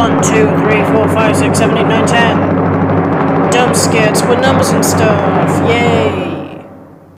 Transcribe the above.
1, 2, 3, 4, 5, 6, 7, 8, 9, 10. Dumb skits with numbers and stuff. Yay!